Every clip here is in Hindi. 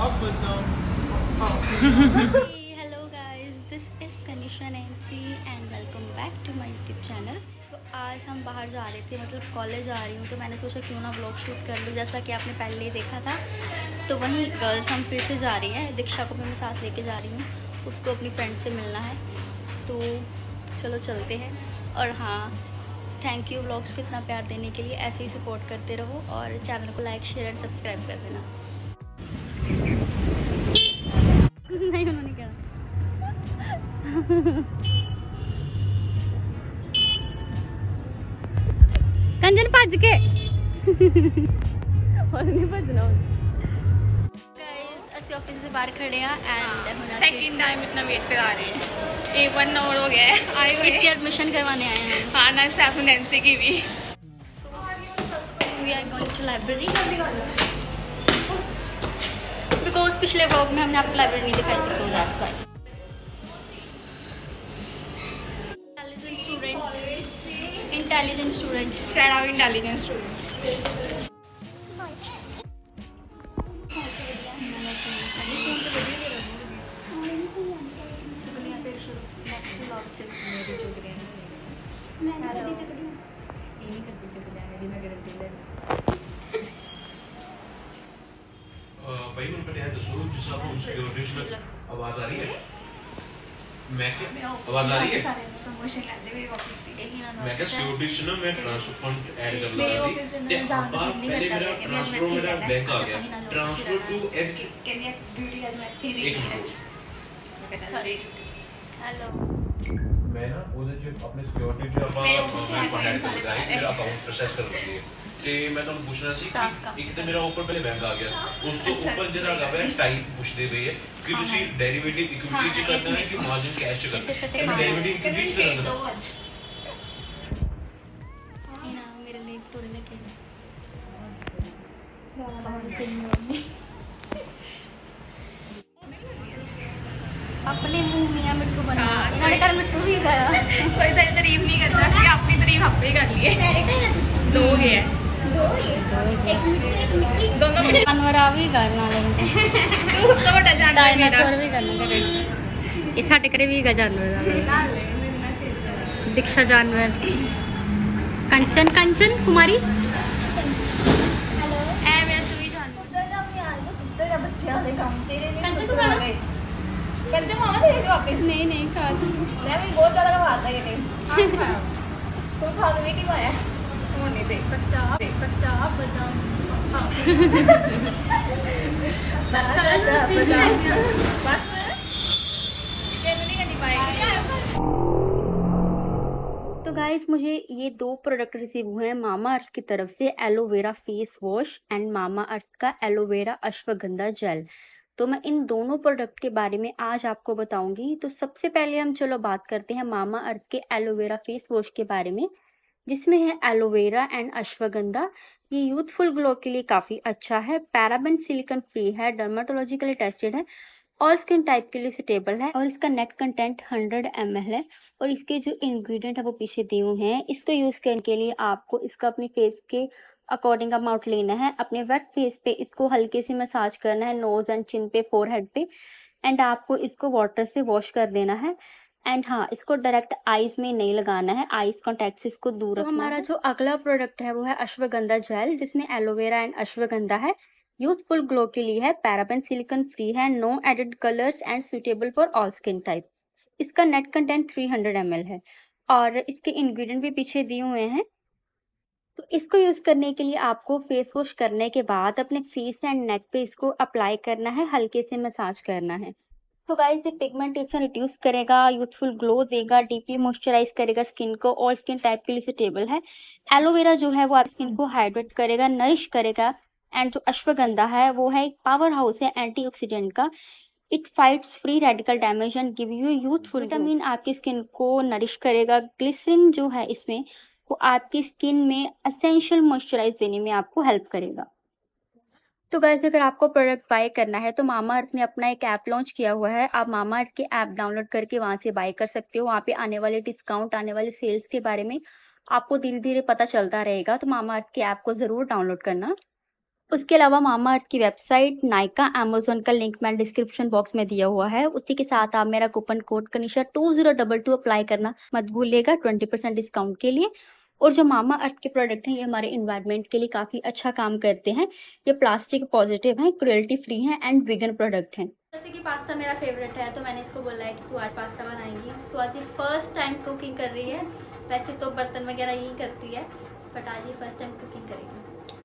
Hello guys, this is Kanisha Nancy and welcome back to my YouTube channel. So आज हम बाहर जा रहे थे, मतलब कॉलेज जा रही हूँ, तो मैंने सोचा क्यों ना व्लॉग शूट कर लूँ। जैसा कि आपने पहले ही देखा था, तो वहीं गर्ल्स हम फिर से जा रही हैं। दीक्षा को भी मैं साथ लेके जा रही हूँ, उसको अपनी फ्रेंड से मिलना है, तो चलो चलते हैं। और हाँ, थैंक यू व्लॉग्स को इतना प्यार देने के लिए। ऐसे ही सपोर्ट करते रहो और चैनल को लाइक शेयर एंड सब्सक्राइब कर देना। नहीं, उन्होंने कहा कंजन भज के और नहीं भजना। गाइस ਅਸੀਂ ऑफिस से बाहर खड़े हैं एंड सेकंड टाइम इतना वेट करा रहे हैं। 1 आवर हो गया है आए हुए। इसकी एडमिशन करवाने आए हैं। हाँ ना, सैफ नैंसी की भी। We are going to library because पिछले व्लॉग में हमने आपको लाइब्रेरी नहीं दिखाई थी, so that's why. Intelligent student, शायद आउट इंटेलिजेंट स्टूडेंट। भाई उनका ध्यान दसो जिस आप सिक्योरिटी में आवाज आ रही है। मैं क्या आवाज आ रही है? मैं क्या सिक्योरिटी ना मैं ट्रांसफर फंड ऐड कर लगा सी ते ਆਪਾਂ पहले मेरा ट्रांसफर मेरा बैंक आ गया transfer to H can you beauty आज मैं 3 वीक सॉरी। हेलो, मैं ना ਉਹਦੇ ਚ ਆਪਣੇ ਸਿਕਿਉਰਿਟੀ ਚ ਆਪਾਂ ਮੈਂ ਫੰਡ ਐਡ ਕਰ ਲਗਾ ਮੇਰਾ ਅਕਾਊਂਟ ਪ੍ਰੋਸੈਸ ਕਰ ਲਈ ਤੇ ਮੈਂ ਤੁਹਾਨੂੰ ਪੁੱਛਣਾ ਸੀ ਕਿ ਇੱਕ ਤੇ ਮੇਰਾ ਉੱਪਰ ਪਹਿਲੇ ਬੈਂਕ ਆ ਗਿਆ, ਉਸ ਤੋਂ ਉੱਪਰ ਜਿਹੜਾ ਹੈਗਾ ਵੈ ਟਾਈਪ ਪੁੱਛਦੇ ਪਏ ਹੈ ਕਿ ਤੁਸੀਂ ਡੈਰੀਵੇਟਿਵ ਇਕੁਇਟੀ ਚ ਕਰਨਾ ਹੈ ਕਿ ਮਾਰਜਨ ਕੈਸ਼ ਚ ਕਰਨਾ ਹੈ। ਮੈਂ ਡੈਰੀਵੇਟਿਵ ਇਕੁਇਟੀ ਚ ਕਰਨਾ ਹੈ। ये ना मेरे लिए टोल लेके अपने मुंह मियां मिट्टू बना। इन्होंने कर मिट्टू भी गया। कोई सारी तारीफ नहीं करता सी, अपनी तारीफ आपे ही कर लिए। दो गए दोनों जानवर आ भी करना लेने तू सब तो बड़ा जानवर डायनासोर भी करना करे। ये साडे घरे भी गा जानवर। दीक्षा जानवर, कंचन कंचन कुमारी। ए मेरा चूही जानवर बच्चियां दे काम तेरे नहीं। कंचन तू खाना कंचन मामा तेरे से वापस नहीं नहीं खा मैं भी बहुत ज्यादा खाता ये नहीं तू खा के की पाया होने दे कच्चा बादाम बस ये नहीं करनी पाएगी। तो गाइस, मुझे ये 2 प्रोडक्ट रिसीव हुए हैं मामा अर्थ की तरफ से, aloe vera face wash and Mamaearth का एलोवेरा अश्वगंधा जेल। तो मैं इन दोनों प्रोडक्ट के बारे में आज आपको बताऊंगी। तो सबसे पहले हम चलो बात करते हैं मामा अर्थ के एलोवेरा फेस वॉश के बारे में, जिसमें है एलोवेरा एंड अश्वगंधा। ये यूथफुल ग्लो के लिए काफी अच्छा है, पैराबेन सिलिकॉन फ्री है, डर्माटोलॉजिकली टेस्टेड है, ऑल स्किन टाइप के लिए सुटेबल है और इसका नेट कंटेंट 100 ml है। और इसके जो इंग्रेडिएंट है वो पीछे दिए हुए हैं। इसको यूज करने के लिए आपको इसका अपने फेस के अकॉर्डिंग अमाउंट लेना है। अपने वेट फेस पे इसको हल्के से मसाज करना है, नोज एंड चिन पे, फोरहेड पे, एंड आपको इसको वाटर से वॉश कर देना है। एंड हाँ, इसको डायरेक्ट आईज में नहीं लगाना है, आईज कॉन्टेक्ट से इसको दूर रखना है। हमारा जो अगला प्रोडक्ट है वो है अश्वगंधा जेल, जिसमें एलोवेरा एंड अश्वगंधा है। यूथफुल ग्लो के लिए है, पैराबेन सिलिकॉन फ्री है, no added colours and suitable for all skin type. इसका नेट कंटेंट 300 ml है और इसके इंग्रेडिएंट भी पीछे दिए हुए हैं। तो इसको यूज करने के लिए आपको फेस वॉश करने के बाद अपने फेस एंड नेक पे इसको अप्लाई करना है, हल्के से मसाज करना है। तो गाइस, ये पिगमेंटेशन रिड्यूस करेगा, यूथफुल ग्लो देगा, डीपली मॉइस्चराइज करेगा स्किन को, और स्किन टाइप के लिए सुटेबल है। एलोवेरा जो है वो आप स्किन को हाइड्रेट करेगा, नरिश करेगा। एंड जो अश्वगंधा है वो है एक पावर हाउस है एंटीऑक्सीडेंट का। It fights free radical damage and give you youthful vitamin, आपकी स्किन को नरिश करेगा। ग्लिसरीन जो है इसमें वो आपकी स्किन में एसेंशियल मॉइस्चराइज देने में आपको हेल्प करेगा। तो गाइस, अगर आपको प्रोडक्ट बाय करना है तो मामा अर्थ ने अपना एक ऐप लॉन्च किया हुआ है। आप मामा अर्थ के ऐप डाउनलोड करके वहां से बाय कर सकते हो। वहां पे आने वाले डिस्काउंट, आने वाले सेल्स के बारे में आपको धीरे धीरे पता चलता रहेगा। तो मामा अर्थ के ऐप को जरूर डाउनलोड करना। उसके अलावा मामा अर्थ की वेबसाइट, नायका, अमेज़न का लिंक मैंने डिस्क्रिप्शन बॉक्स में दिया हुआ है। उसी के साथ आप मेरा कूपन कोड कनिशा 2022 अप्लाई करना मत भूलिएगा 20% डिस्काउंट के लिए। और जो मामा अर्थ के प्रोडक्ट हैं ये हमारे एनवायरनमेंट के लिए काफ़ी अच्छा काम करते हैं। ये प्लास्टिक पॉजिटिव हैं, क्रुएल्टी फ्री हैं एंड वीगन प्रोडक्ट हैं। जैसे कि पास्ता मेरा फेवरेट है तो मैंने इसको बोला है कि तू आज पास्ता बनाएंगी। सो आज ये फर्स्ट टाइम कुकिंग कर रही है। वैसे तो बर्तन वगैरह यही करती है बट आज ये फर्स्ट टाइम कुकिंग करेगी।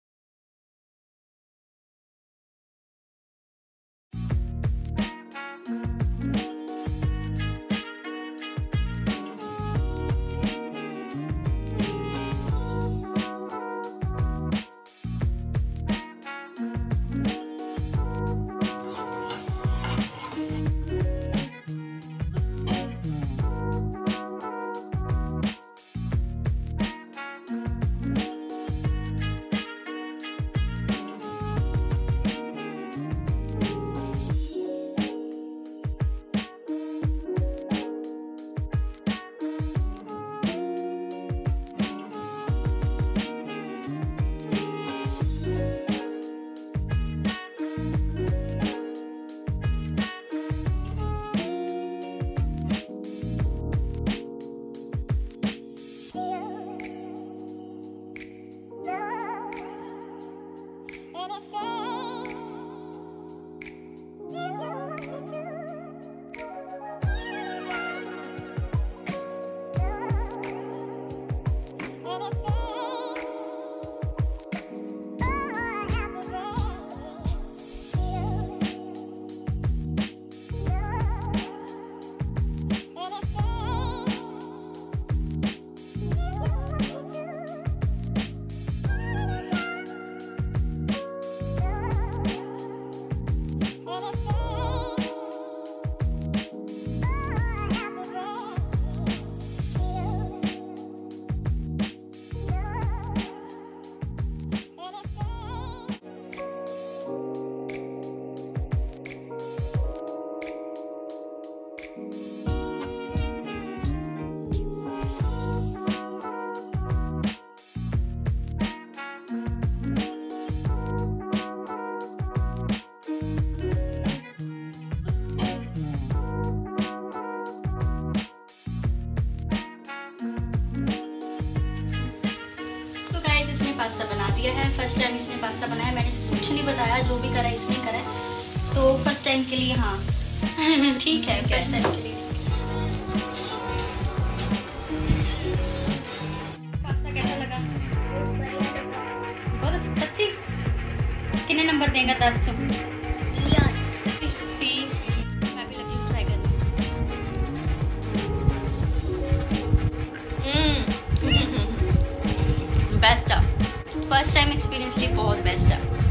पास्ता बना दिया है। फर्स्ट टाइम इसने पास्ता बनाया, मैंने इसे कुछ नहीं बताया, जो भी करा इसने करा है। तो फर्स्ट टाइम के लिए हाँ ठीक है, फर्स्ट टाइम के लिए। पास्ता कैसा लगा? बहुत अच्छी। कितने नंबर देगा 10 तुम? मैं भी लगी हूँ ट्राई करने। बेस्ट है, फर्स्ट टाइम एक्सपीरियंस लिए बहुत बेस्ट है।